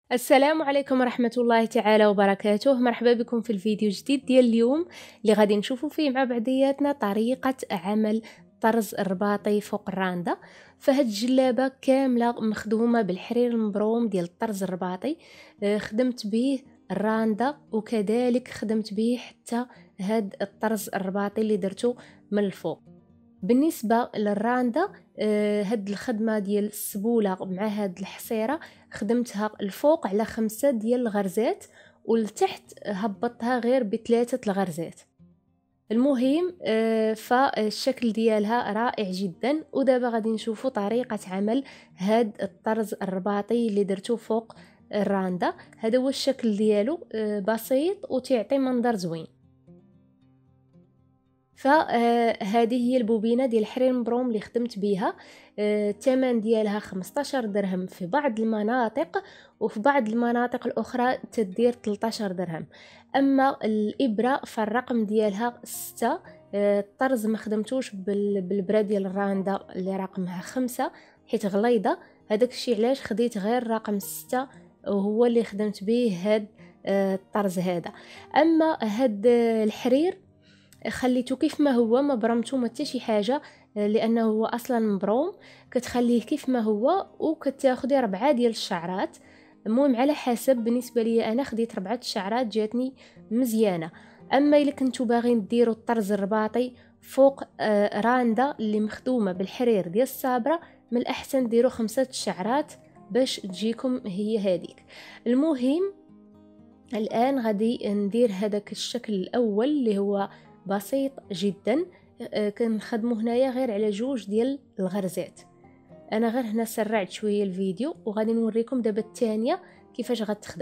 السلام عليكم ورحمة الله تعالى وبركاته. مرحبا بكم في الفيديو جديد ديال اليوم اللي غادي نشوفوا فيه مع بعضياتنا طريقة عمل طرز الرباطي فوق الراندا. فهاد الجلابة كاملة مخدومة بالحرير المبروم ديال الطرز الرباطي، خدمت به الراندا وكذلك خدمت به حتى هاد الطرز الرباطي اللي درته من الفوق. بالنسبة للراندا هاد الخدمة ديال السبولة مع هاد الحصيرة خدمتها الفوق على 5 ديال الغرزات والتحت هبطتها غير ب3 الغرزات. المهم فالشكل ديالها رائع جدا. ودابا غادي نشوفوا طريقة عمل هاد الطرز الرباطي اللي درته فوق الراندا. هذا هو الشكل ديالو، بسيط وتعطي منظر زوين. فهذه هي البوبينه ديال الحرير المبروم اللي خدمت بها. الثمن ديالها 15 درهم في بعض المناطق، وفي بعض المناطق الاخرى تدير 13 درهم. اما الابره فالرقم ديالها 6. الطرز ما خدمتوش بالبرا ديال الراندا اللي رقمها 5 حيت غليظه. هذاك الشيء علاش خديت غير رقم 6 وهو اللي خدمت به هاد الطرز هذا. اما هاد الحرير خليته كيف ما هو، ما برمته ما حتى شي حاجه، لانه هو اصلا مبروم. كتخليه كيف ما هو وكتاخدي 4 ديال الشعرات. المهم على حسب، بالنسبه لي انا خديت 4 شعرات جاتني مزيانه. اما الا كنتو باغيين ديروا الطرز الرباطي فوق راندا اللي مخدومه بالحرير ديال الصابره، من الاحسن ديروا 5 شعرات باش تجيكم هي هذيك. المهم الان غادي ندير هذاك الشكل الاول اللي هو بسيط جدا. كنخدمو هنايا غير على 2 ديال الغرزات. انا غير هنا سرعت شويه الفيديو وغادي نوريكم دابا الثانيه كيفاش غتخدم.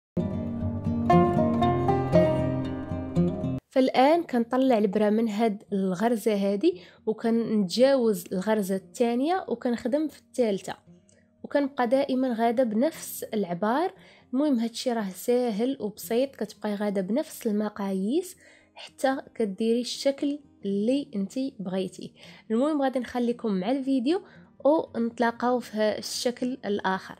فالان كنطلع البرا من هاد الغرزه هذه وكنتجاوز الغرزه الثانيه وكنخدم في الثالثه، وكنبقى دائما غاده بنفس العبار. المهم هادشي راه ساهل وبسيط، كتبقاي غاده بنفس المقاييس حتى كديري الشكل اللي انتي بغيتي. المهم غادي نخليكم مع الفيديو ونتلاقاو في الشكل الاخر.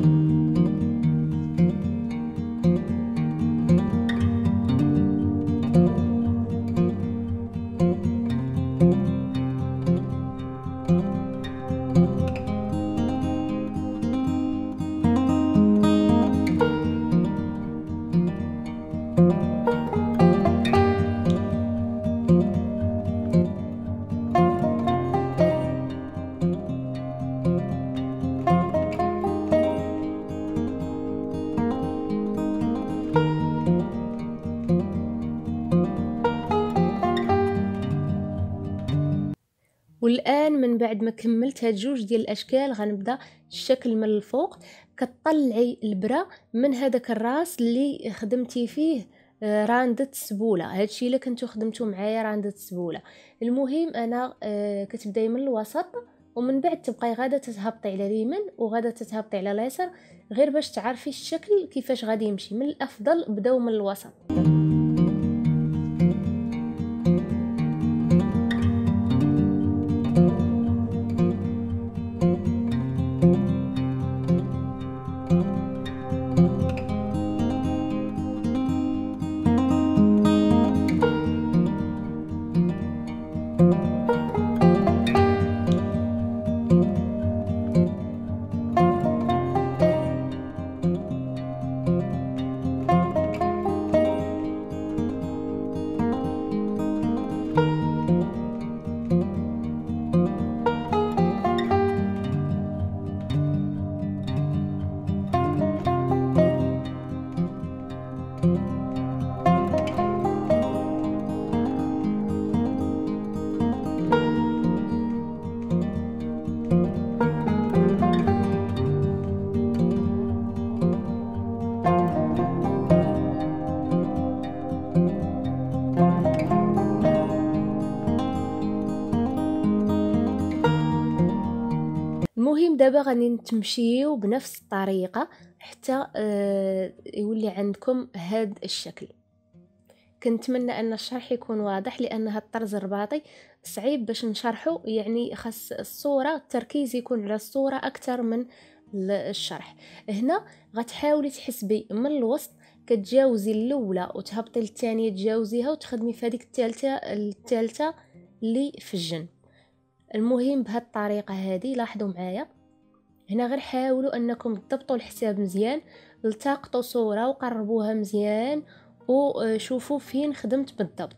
والان من بعد ما كملت هاد 2 ديال الاشكال غنبدا الشكل من الفوق. كتطلعي البرا من هذاك الراس اللي خدمتي فيه راندة السبوله. هادشي الا كنتو خدمتو معايا راندة السبوله. المهم انا كتبداي من الوسط ومن بعد تبقاي غاده تتهبطي على اليمين وغاده تتهبطي على اليسار، غير باش تعرفي الشكل كيفاش غادي يمشي. من الافضل بداو من الوسط. المهم دابا غادي نتمشيو بنفس الطريقه حتى يولي عندكم هذا الشكل. كنتمنى ان الشرح يكون واضح، لان هذا الطرز الرباطي صعيب باش نشرحه. يعني خاص الصوره التركيز يكون على الصوره اكثر من الشرح. هنا غتحاولي تحسبي من الوسط، كتجاوزي الاولى وتهبطي للثانيه تجاوزيها وتخدمي في هذيك الثالثه اللي في الجنب. المهم بهذه الطريقه هذه. لاحظوا معايا هنا، غير حاولوا انكم تضبطوا الحساب مزيان، التقطوا صوره وقربوها مزيان وشوفوا فين خدمت بالضبط.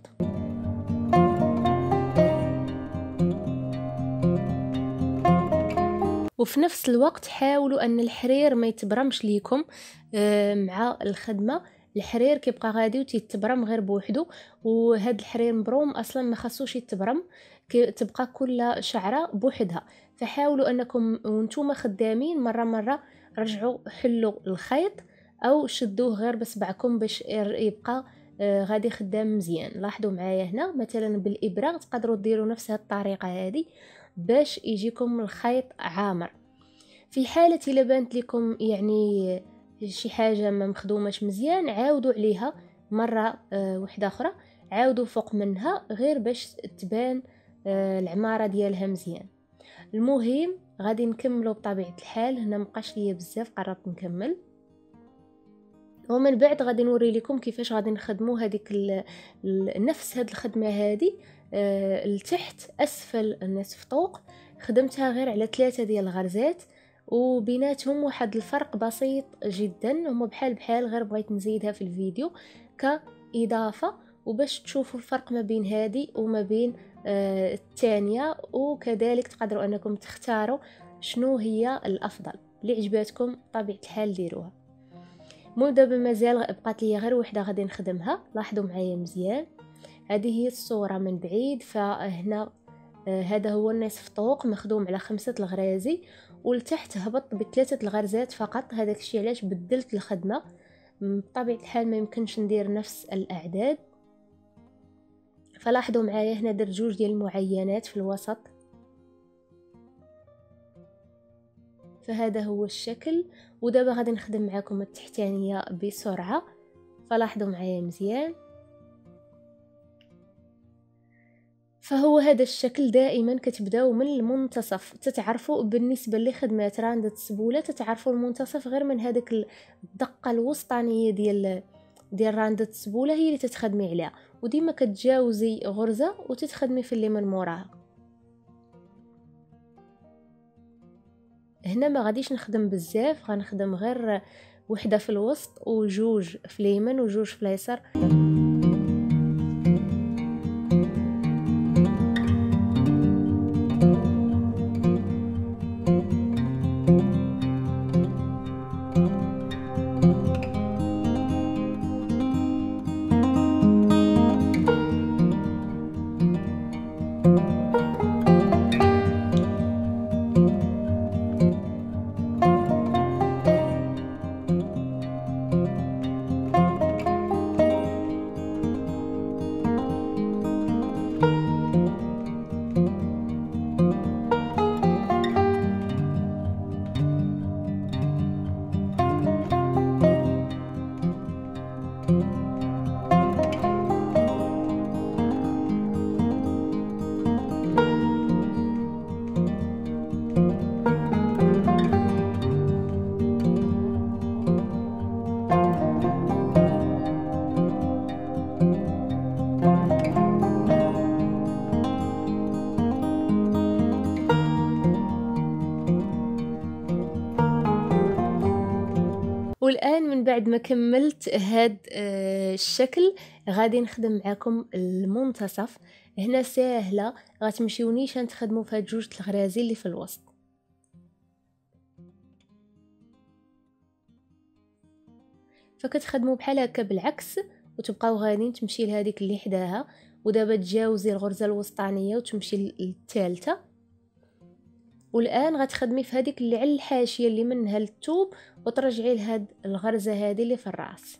وفي نفس الوقت حاولوا ان الحرير ما يتبرمش ليكم مع الخدمه. الحرير كيبقى غادي وتيتبرم غير بوحدو، وهاد الحرير مبروم اصلا ما خاصوش يتبرم، تبقى كل شعره بوحدها. فحاولوا انكم وانتم خدامين مره رجعوا حلوا الخيط او شدوه غير بصبعكم باش يبقى غادي خدام مزيان. لاحظوا معايا هنا مثلا بالابره تقدروا ديروا نفس هاد الطريقه هذه باش يجيكم الخيط عامر. في حاله الا بانت لكم يعني شي حاجه ما مخدوماش مزيان، عاودوا عليها مره واحده اخرى، عاودوا فوق منها غير باش تبان العماره ديالها مزيان. المهم غادي نكملوا بطبيعه الحال. هنا مبقاش ليا بزاف، قربت نكمل، ومن بعد غادي نوري لكم كيفاش غادي نخدموا هذيك نفس هاد الخدمه هذه لتحت اسفل النصف طوق. خدمتها غير على 3 ديال الغرزات وبيناتهم واحد الفرق بسيط جدا، هما بحال غير بغيت نزيدها في الفيديو كاضافه وباش تشوفوا الفرق ما بين هذه وما بين الثانيه، وكذلك تقدروا انكم تختاروا شنو هي الافضل. اللي عجباتكم بطبيعه الحال ديروها. دابا مازال بقات لي غير وحده غادي نخدمها. لاحظوا معايا مزيان، هذه هي الصوره من بعيد. فهنا هذا هو النصف طوق مخدوم على 5 الغرازي، ولتحت هبط ب3 الغرزات فقط. هذاك الشيء علاش بدلت الخدمه. بطبيعه الحال ما يمكنش ندير نفس الاعداد. فلاحظوا معايا هنا درت 2 ديال المعينات في الوسط. فهذا هو الشكل. ودابا غادي نخدم معكم التحتانيه بسرعه. فلاحظوا معايا مزيان. فهو هذا الشكل دائما كتبداو من المنتصف. تتعرفوا بالنسبه لخدمات راندة السبوله تتعرفوا المنتصف غير من هذيك الدقه الوسطانيه ديال راندة السبوله هي اللي تتخدمي عليها، وديما كتجاوزي غرزه وتتخدمي في اللي من موراها. هنا ما غاديش نخدم بزاف، غنخدم غير وحده في الوسط وجوج في اليمين وجوج في اليسار. والآن من بعد ما كملت هاد الشكل غادي نخدم معكم المنتصف. هنا ساهله، غتمشيو نيشان تخدموا في هاد 2 الغرازي اللي في الوسط. فكتخدموا بحال هكا بالعكس وتبقاو غاديين تمشي لهذيك اللي حداها، ودابا تجاوزي الغرزه الوسطانيه وتمشي للثالثه. والان غتخدمي في هذيك اللي على الحاشيه اللي منها للثوب وترجعي لهاد الغرزه هذه اللي في الراس.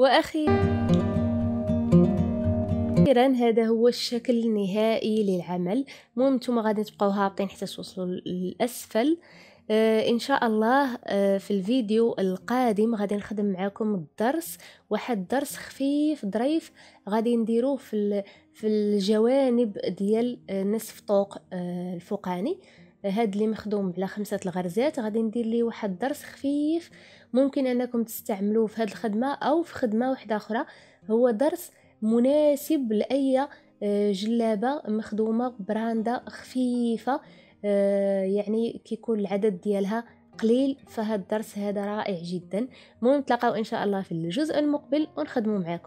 واخيرا هذا هو الشكل النهائي للعمل. المهم نتوما غادي تبقاو هابطين حتى توصلوا للاسفل. ان شاء الله في الفيديو القادم غادي نخدم معكم الدرس، واحد الدرس خفيف ظريف غادي نديروه في الجوانب ديال نصف طوق الفوقاني. هاد اللي مخدوم على 5 الغرزات غادي ندير ليه واحد الدرس خفيف، ممكن انكم تستعملوه في هاد الخدمه او في خدمه واحده اخرى. هو درس مناسب لاي جلابه مخدومه برانده خفيفه، يعني كيكون العدد ديالها قليل، فهاد الدرس هذا رائع جدا. المهم نتلاقاو ان شاء الله في الجزء المقبل ونخدموا معاكم.